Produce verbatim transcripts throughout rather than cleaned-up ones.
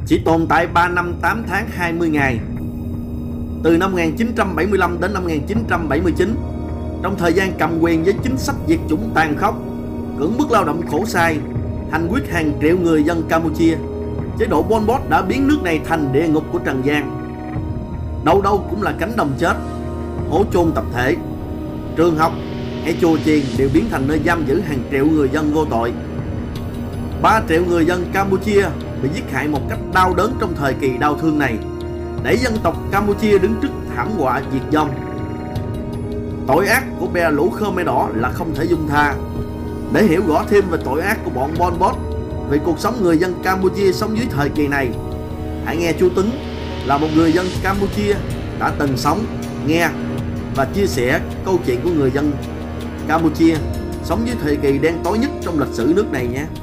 chỉ tồn tại ba năm tám tháng hai mươi ngày, từ năm một nghìn chín trăm bảy mươi lăm đến năm một nghìn chín trăm bảy mươi chín. Trong thời gian cầm quyền với chính sách diệt chủng tàn khốc, cưỡng bức lao động khổ sai, hành quyết hàng triệu người dân Campuchia, chế độ Pol Pot đã biến nước này thành địa ngục của trần gian. Đâu đâu cũng là cánh đồng chết, hố chôn tập thể, trường học hay chùa chiền đều biến thành nơi giam giữ hàng triệu người dân vô tội. Ba triệu người dân Campuchia bị giết hại một cách đau đớn trong thời kỳ đau thương này, đẩy dân tộc Campuchia đứng trước thảm họa diệt vong. Tội ác của bè lũ Khmer Đỏ là không thể dung tha. Để hiểu rõ thêm về tội ác của bọn Pol Pot, về cuộc sống người dân Campuchia sống dưới thời kỳ này, hãy nghe chú Tuấn là một người dân Campuchia đã từng sống, nghe và chia sẻ câu chuyện của người dân Campuchia sống dưới thời kỳ đen tối nhất trong lịch sử nước này nhé.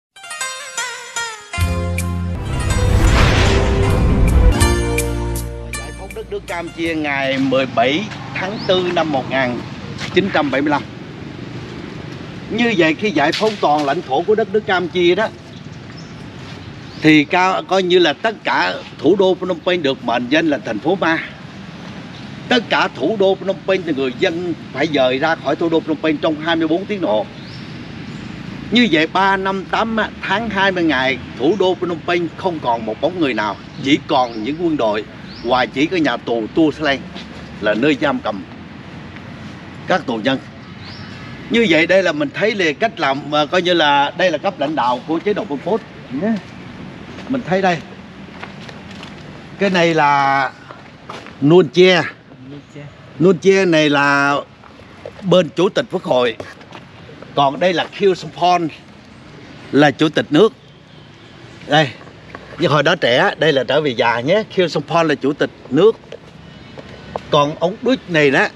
Giải phóng đất nước Campuchia ngày mười bảy tháng tư năm một nghìn chín trăm bảy mươi lăm. Như vậy khi giải phóng toàn lãnh thổ của đất nước Campuchia đó, thì cao coi như là tất cả thủ đô Phnom Penh được mệnh danh là thành phố ma. Tất cả thủ đô Phnom Penh thì người dân phải dời ra khỏi thủ đô Phnom Penh trong hai mươi bốn tiếng đồng hồ. Như vậy ba năm tám tháng hai mươi ngày, thủ đô Phnom Penh không còn một bóng người nào, chỉ còn những quân đội và chỉ có nhà tù Tu Slang là nơi giam cầm các tù nhân. Như vậy đây là mình thấy là cách làm mà coi như là đây là cấp lãnh đạo của chế độ Pol Pot. Mình thấy đây, cái này là Nuon Chea. Nuon Chea này là bên chủ tịch quốc hội, còn đây là Khieu Samphan là chủ tịch nước. Đây, nhưng hồi đó trẻ, đây là trở về già nhé. Khieu Samphan là chủ tịch nước, còn ông Đuch này đó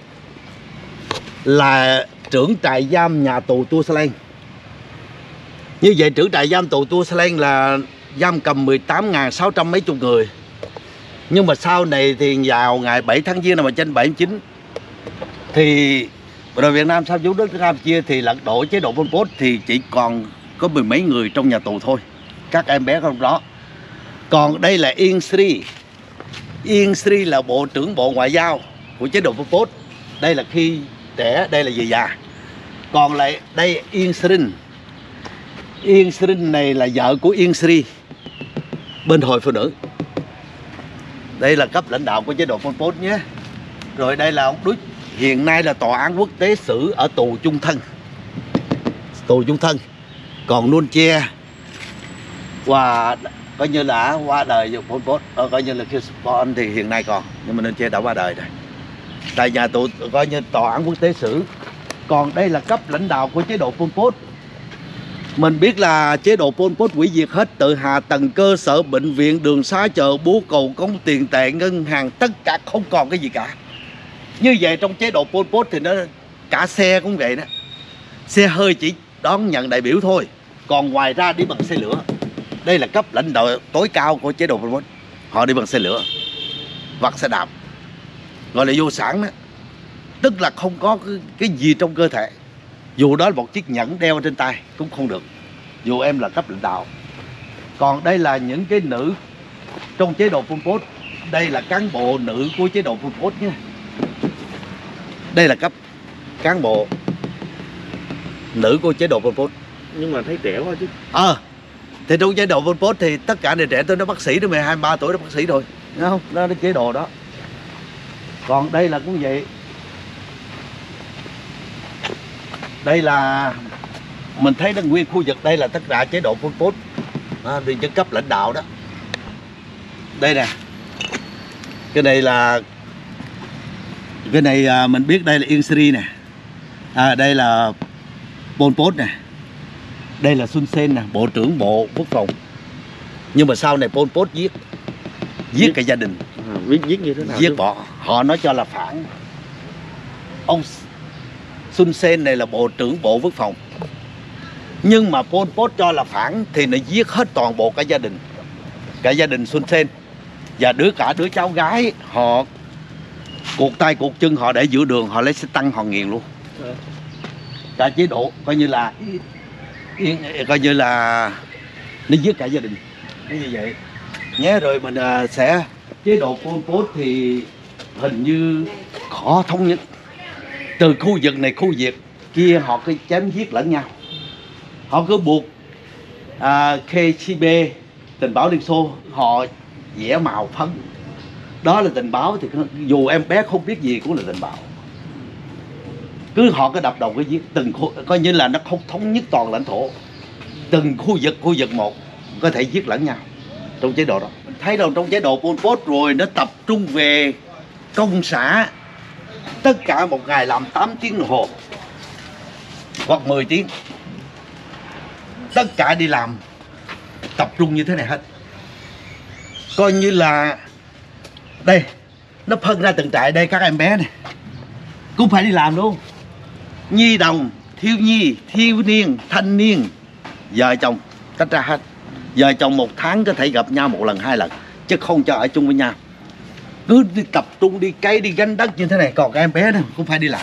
là trưởng trại giam nhà tù Tu Slang. Như vậy trưởng trại giam tù Tu Slang là giam cầm mười tám nghìn sáu trăm mấy chục người. Nhưng mà sau này thì vào ngày bảy tháng Giêng năm một nghìn chín trăm bảy mươi chín thì rồi Việt Nam sau chủ đất nước Campuchia thì lật đổ chế độ Pol Pot, thì chỉ còn có mười mấy người trong nhà tù thôi, các em bé không đó. Còn đây là Ieng Sri. Ieng Sri là bộ trưởng bộ ngoại giao của chế độ Pol Pot. Đây là khi trẻ, đây là về già. Còn lại đây Ieng Srin. Ieng Srin này là vợ của Ieng Sri bên hội phụ nữ. Đây là cấp lãnh đạo của chế độ Pol Pot nhé. Rồi đây là ông Đuch, hiện nay là tòa án quốc tế xử ở tù chung thân. Tù chung thân. Còn Nuon Chea và coi như là qua đời Pol Pot, coi như là Khieu Samphan thì hiện nay còn, nhưng mà Nuon Chea đã qua đời rồi. Tại nhà tù coi như tòa án quốc tế xử. Còn đây là cấp lãnh đạo của chế độ Pol Pot. Mình biết là chế độ Pol Pot hủy diệt hết từ hạ tầng cơ sở, bệnh viện, đường xá, chợ búa, cầu cống, tiền tệ, ngân hàng, tất cả không còn cái gì cả. Như vậy trong chế độ Pol Pot thì nó cả xe cũng vậy đó. Xe hơi chỉ đón nhận đại biểu thôi, còn ngoài ra đi bằng xe lửa. Đây là cấp lãnh đạo tối cao của chế độ Pol Pot. Họ đi bằng xe lửa, vặt xe đạp, gọi là vô sản đó. Tức là không có cái, cái gì trong cơ thể. Dù đó là một chiếc nhẫn đeo trên tay cũng không được, dù em là cấp lãnh đạo. Còn đây là những cái nữ trong chế độ Pol Pot. Đây là cán bộ nữ của chế độ Pol Pot nhé. Đây là cấp cán bộ nữ của chế độ Pol Pot. Nhưng mà thấy trẻ quá chứ. Ờ à, thì trong chế độ Pol Pot thì tất cả đều trẻ. Tôi nói bác sĩ, nó mười hai, ba tuổi nó bác sĩ rồi, thấy không? Đó là chế độ đó. Còn đây là cũng vậy. Đây là mình thấy là nguyên khu vực đây là tất cả chế độ Pol Pot, à, thì chức cấp lãnh đạo đó. Đây nè, cái này là cái này à, mình biết đây là Ieng Sri nè, à, đây là Pol Pot nè, đây là Sun Sen nè, bộ trưởng bộ quốc phòng. Nhưng mà sau này Pol Pot giết giết, giết cả gia đình. À, giết, giết như thế nào? Giết bỏ, họ nói cho là phản. Ông Sun Sen này là bộ trưởng bộ quốc phòng, nhưng mà Pol Pot cho là phản thì nó giết hết toàn bộ cả gia đình, cả gia đình Sun Sen. Và đứa cả đứa cháu gái họ cuộc tay cuộc chân họ để giữa đường, họ lấy xe tăng họ nghiền luôn. Cả chế độ coi như là coi như là nó giết cả gia đình, nó như vậy. nhé. Rồi mình à, sẽ chế độ Pol Pot thì hình như khó thống nhất, từ khu vực này khu vực kia họ cứ chém giết lẫn nhau, họ cứ buộc à, K G B tình báo Liên Xô họ vẽ màu phấn, đó là tình báo. Thì dù em bé không biết gì cũng là tình báo, cứ họ cứ đập đầu cái giết từng khu, coi như là nó không thống nhất toàn lãnh thổ, từng khu vực khu vực một có thể giết lẫn nhau trong chế độ đó. Thấy đâu trong chế độ Pol Pot rồi nó tập trung về công xã, tất cả một ngày làm tám tiếng đồng hồ hoặc mười tiếng, tất cả đi làm tập trung như thế này hết. Coi như là đây nó phân ra từng trại, đây các em bé này cũng phải đi làm luôn, nhi đồng, thiếu nhi, thiếu niên, thanh niên, vợ chồng tách ra hết. Vợ chồng một tháng có thể gặp nhau một lần hai lần chứ không cho ở chung với nhau, cứ đi tập trung đi cấy đi gánh đất như thế này. Còn các em bé này cũng phải đi làm,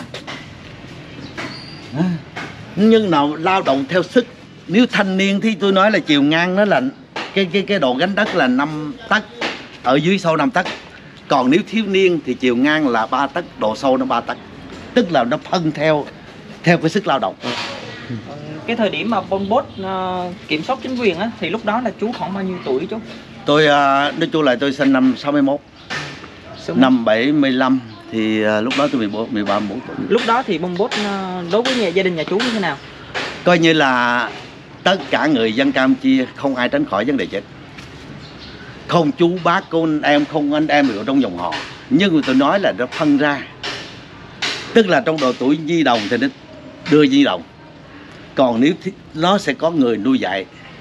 nhưng nào lao động theo sức. Nếu thanh niên thì tôi nói là chiều ngang nó là cái cái cái độ gánh đất là năm tấc, ở dưới sâu năm tấc. Còn nếu thiếu niên thì chiều ngang là ba tấc, độ sâu nó ba tấc, tức là nó phân theo theo cái sức lao động. Cái thời điểm mà Pol Pot uh, kiểm soát chính quyền á, thì lúc đó là chú khoảng bao nhiêu tuổi chú? Tôi uh, nói chung là tôi sinh năm sáu mươi mốt, năm bảy mươi lăm thì uh, lúc đó tôi mười bốn, mười ba, mười bốn tuổi. Lúc đó thì Pol Pot uh, đối với nhà gia đình nhà chú như thế nào? Coi như là tất cả người dân Campuchia không ai tránh khỏi vấn đề chết, không chú bác con em, không anh em ở trong dòng họ. Nhưng mà tôi nói là nó phân ra, tức là trong độ tuổi nhi đồng thì nó đưa nhi đồng, còn nếu nó sẽ có người nuôi dạy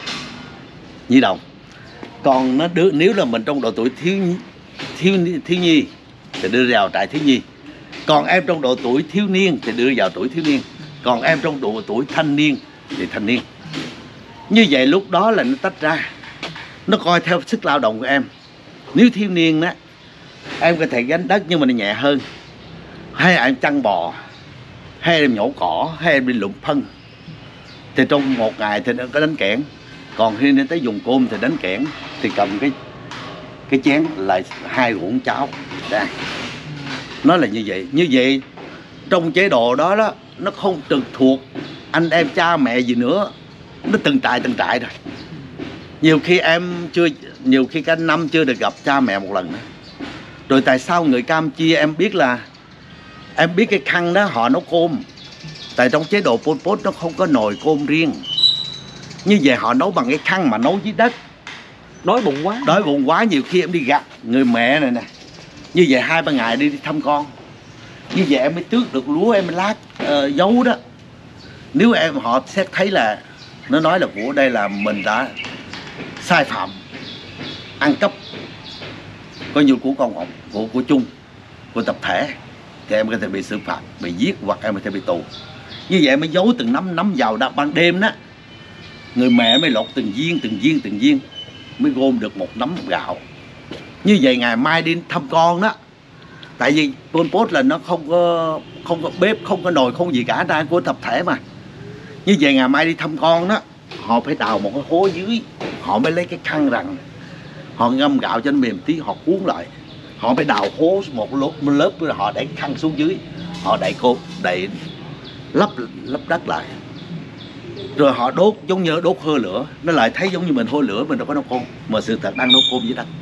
nhi đồng. Còn nó đưa, nếu là mình trong độ tuổi thiếu thiếu thiếu nhi thì đưa vào trại thiếu nhi, còn em trong độ tuổi thiếu niên thì đưa vào tuổi thiếu niên, còn em trong độ tuổi thanh niên thì thanh niên. Như vậy lúc đó là nó tách ra, nó coi theo sức lao động của em. Nếu thiếu niên đó em có thể gánh đất nhưng mà nó nhẹ hơn, hay em chăn bò, hay em nhổ cỏ, hay em đi lụm phân, thì trong một ngày thì nó có đánh kẽn. Còn khi đến tới dùng cơm thì đánh kẽn, thì cầm cái cái chén lại hai muỗng cháo đây. Nó là như vậy. Như vậy trong chế độ đó đó, nó không trực thuộc anh em cha mẹ gì nữa, nó từng trại từng trại rồi. Nhiều khi em chưa, nhiều khi cả năm chưa được gặp cha mẹ một lần nữa. Rồi tại sao người Campuchia em biết là, em biết cái khăn đó họ nấu cơm, tại trong chế độ Pol Pot nó không có nồi cơm riêng. Như vậy họ nấu bằng cái khăn mà nấu dưới đất. Đói bụng quá. Đói bụng quá, nhiều khi em đi gặp người mẹ này nè, như vậy hai ba ngày đi, đi thăm con, như vậy em mới tước được lúa, em mới lát uh, dấu đó. Nếu em họ sẽ thấy là nó nói là của đây là mình đã sai phạm, ăn cắp, coi như của con họ, của của chung, của tập thể, thì em có thể bị xử phạt, bị giết hoặc em có thể bị tù. Như vậy em mới giấu từng nắm nắm vào đó, ban đêm đó người mẹ mới lột từng viên từng viên từng viên mới gom được một nắm gạo. Như vậy ngày mai đi thăm con đó, tại vì Pol Pot là nó không có không có bếp, không có nồi, không gì cả, ra của tập thể mà. Như vậy ngày mai đi thăm con đó, họ phải đào một cái hố dưới, họ mới lấy cái khăn rằng họ ngâm gạo cho nó mềm tí, họ cuốn lại, họ phải đào hố một lớp, một lớp rồi họ đẩy khăn xuống dưới, họ đẩy cột, đẩy lấp lấp đất lại, rồi họ đốt giống như đốt hơ lửa, nó lại thấy giống như mình hôi lửa, mình đâu có nấu cơm, mà sự thật đang nấu cơm dưới đất.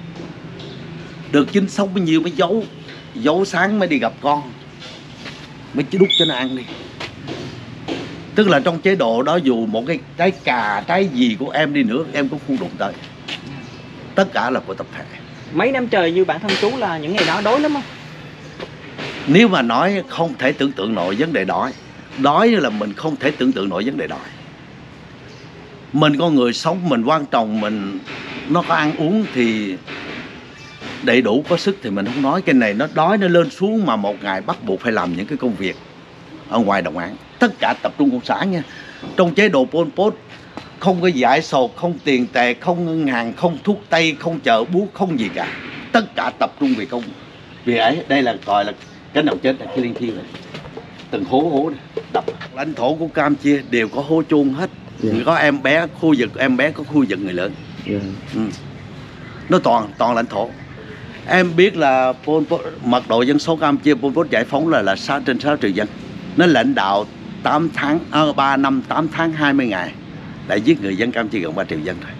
Được chính sống bao nhiêu mới giấu, giấu sáng mới đi gặp con, mới đút cho nó ăn đi. Tức là trong chế độ đó dù một cái trái cà, trái gì của em đi nữa, em cũng không đụng tới. Tất cả là của tập thể. Mấy năm trời như bản thân chú là những ngày đó đói lắm không? Nếu mà nói không thể tưởng tượng nổi vấn đề đói, đói là mình không thể tưởng tượng nổi vấn đề đói. Mình con người sống, mình quan trọng, mình nó có ăn uống thì đầy đủ có sức thì mình không nói. Cái này nó đói nó lên xuống mà một ngày bắt buộc phải làm những cái công việc ở ngoài đồng án. Tất cả tập trung cộng sản nha. Trong chế độ Pol Pot không có giải sổ, không tiền tệ, không ngân hàng, không thuốc tây, không chợ búa, không gì cả. Tất cả tập trung về công. Vì ấy đây là gọi là cái nào chết là cái liên thiên này. Từng hố hố này, đập. Lãnh thổ của Campuchia đều có hố chôn hết. Yeah. Có em bé khu vực em bé, có khu vực người lớn. Yeah. Ừ. nó toàn toàn lãnh thổ. Em biết là Pol Pot, mật độ dân số Campuchia Pol Pot giải phóng là là sáu trên sáu triệu dân. Nó lãnh đạo tám tháng, à, ba năm tám tháng hai mươi ngày đã giết người dân Campuchia gần ba triệu dân rồi.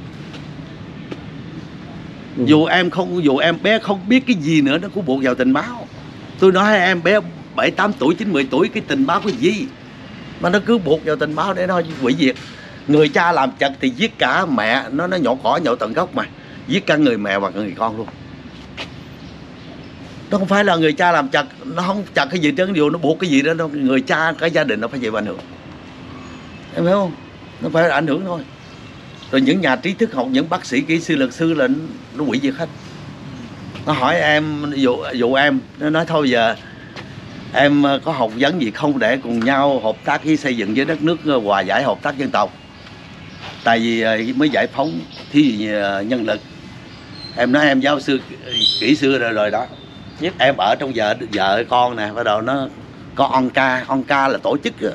Ừ. Dù em không, dù em bé không biết cái gì nữa, nó cũng buộc vào tình báo. Tôi nói em bé bảy tám tuổi, chín mười tuổi, cái tình báo cái gì mà nó cứ buộc vào tình báo để nó hủy diệt. Người cha làm chật thì giết cả mẹ, nó nó nhổ cỏ nhổ tận gốc mà, giết cả người mẹ và người con luôn. Nó không phải là người cha làm chật, nó không chật cái gì chứ điều nó buộc cái gì đó, người cha cái gia đình nó phải chịu ảnh hưởng. Em hiểu không? Nó phải ảnh hưởng thôi. Rồi những nhà trí thức học, những bác sĩ, kỹ sư, luật sư là nó hủy diệt hết. Nó hỏi em, dụ, dụ em, nó nói thôi giờ em có học vấn gì không để cùng nhau hợp tác với xây dựng với đất nước hòa giải hợp tác dân tộc. Tại vì mới giải phóng thì nhân lực. Em nói em giáo sư, kỹ sư rồi rồi đó. Yep. Em ở trong vợ vợ con nè, bắt đầu nó có on ca, on ca là tổ chức rồi.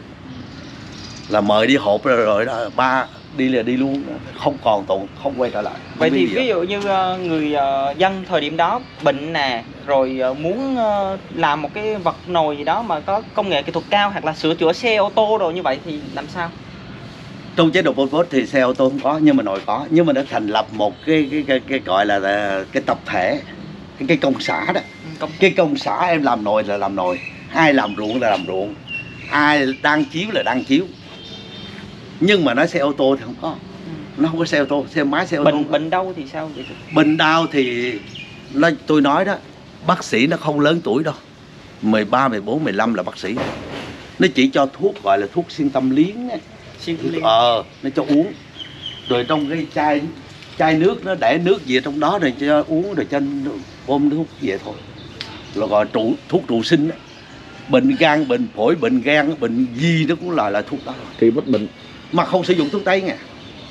Là mời đi họp rồi, rồi đó, ba đi là đi luôn, không còn tụng, không quay trở lại. Vậy thì ví dụ như người dân thời điểm đó bệnh nè, rồi muốn làm một cái vật nồi gì đó mà có công nghệ kỹ thuật cao hoặc là sửa chữa xe ô tô đồ như vậy thì làm sao? Trong chế độ Pol Pot thì xe ô tô không có, nhưng mà nồi có, nhưng mà nó thành lập một cái cái cái, cái gọi là cái tập thể, cái, cái công xã đó. Công... Cái công xã em làm nồi là làm nồi, ai làm ruộng là làm ruộng, ai đang chiếu là đang chiếu. Nhưng mà nói xe ô tô thì không có, ừ. Nó không có xe ô tô, xe máy, xe ô tô. Bệnh bệnh đau thì sao vậy? Bệnh đau thì nó, tôi nói đó, bác sĩ nó không lớn tuổi đâu, mười ba, mười bốn, mười lăm là bác sĩ. Nó chỉ cho thuốc gọi là thuốc xuyên tâm liếng ấy. Xuyên tâm liếng. Ờ, nó cho uống. Rồi trong cái chai chai nước nó để nước gì trong đó rồi cho uống, rồi cho ôm thuốc về thôi. Rồi gọi trụ, thuốc trụ sinh đó. Bệnh gan, bệnh phổi, bệnh gan, bệnh gì nó cũng là là thuốc đó. Thì bất bệnh. Mà không sử dụng thuốc tây nha.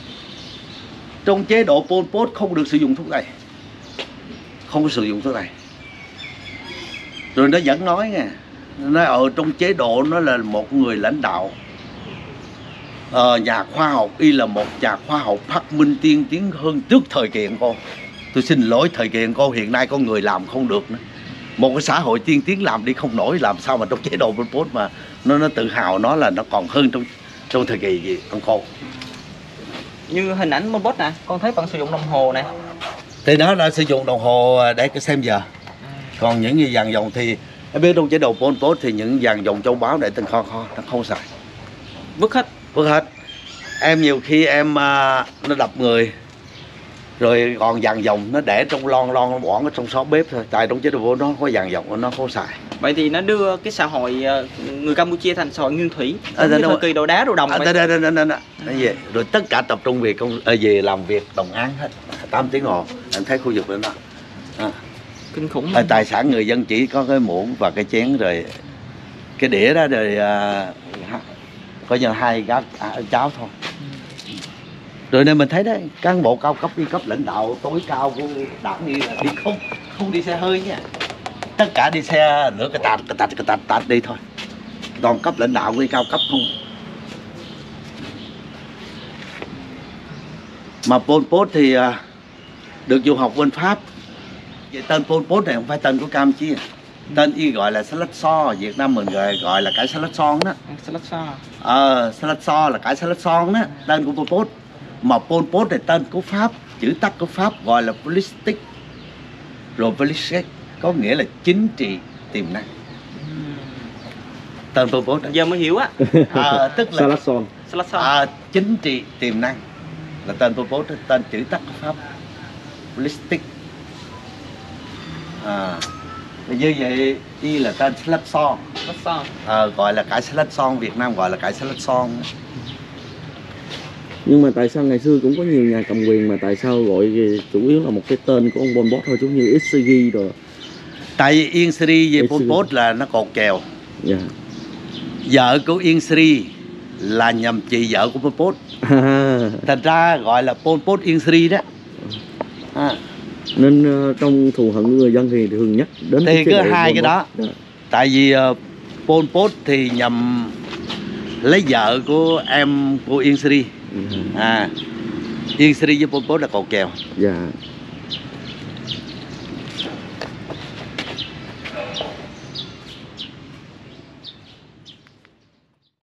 Trong chế độ Pol Pot không được sử dụng thuốc tây. Không có sử dụng thuốc tây. Rồi nó vẫn nói nha, nó ở trong chế độ nó là một người lãnh đạo, ờ, nhà khoa học, y là một nhà khoa học phát minh tiên tiến hơn trước thời kỳ con. Tôi xin lỗi, thời kỳ con hiện nay con người làm không được nữa. Một cái xã hội tiên tiến làm đi không nổi, làm sao mà trong chế độ Pol Pot mà nó nó tự hào nó là nó còn hơn trong trong thời kỳ gì con cô. Như hình ảnh Pol Pot nè, con thấy bạn sử dụng đồng hồ nè. Thì nó đã sử dụng đồng hồ để xem giờ. Còn những cái vàng dòng thì em biết trong chế độ Pol Pot thì những vàng dòng châu báu để từng kho kho nó không xài, vứt hết, vứt hết. Em nhiều khi em nó đập người rồi còn vàng dòng nó để trong lon lon nó bỏ ở trong xó bếp thôi. Tại trong chế độ nó có vàng dòng nó không xài. Vậy thì nó đưa cái xã hội người Campuchia thành xã hội nguyên thủy, à, như thời kỳ đồ đá đồ đồng. À, đây, đây, đây, đây, đây. Về. Rồi tất cả tập trung về công về làm việc đồng án hết tám tiếng hồ. Em thấy khu vực đó đó. À. Kinh khủng. À, tài sản người dân chỉ có cái muỗng và cái chén rồi cái đĩa đó rồi à, có như hai gác à, cháo thôi. Rồi nên mình thấy đấy, cán bộ cao cấp, đi cấp lãnh đạo tối cao của đảng đi là đi không không đi xe hơi nha, tất cả đi xe nữa cái tạt cái tạt cái tạt tạt đi thôi, toàn cấp lãnh đạo với cao cấp không. Mà Pol Pot thì à, được du học bên Pháp. Vậy tên Pol Pot này không phải tên của Campuchia, tên y gọi là salad so, Việt Nam mình gọi gọi là cải salad son đó. Salad so. Ờ, salad so là cải salad son đó, tên của Pol Pot. Mà Pol Pot này tên của Pháp, chữ tắt của Pháp gọi là politique, rồi politique có nghĩa là chính trị tiềm năng. Tên Pol Pot giờ mới hiểu á. À, tức là salad son. Salad son. À, chính trị tiềm năng là tên Pol Pot, tên chữ tắt của Pháp politique. À, như vậy y là tên salad son. Salad son. À, gọi là cải salad son, Việt Nam gọi là cải salad son. Nhưng mà tại sao ngày xưa cũng có nhiều nhà cầm quyền mà tại sao gọi chủ yếu là một cái tên của ông Pol Pot thôi, giống như Itsigi rồi? Tại vì Ieng Sary với Pol Pot là nó cột kèo. Yeah. Vợ của Ieng Sary là nhầm chị vợ của Pol Pot. À. Thành ra gọi là Pol Pot Ieng Sary đó. À. Nên uh, trong thù hận của người dân thì thường nhắc đến thì cứ hai cái đó. Yeah. Tại vì uh, Pol Pot thì nhầm lấy vợ của em của Ieng Sary. Uh-huh. À, Ieng Sary với Pol Pot là cột kèo. Dạ.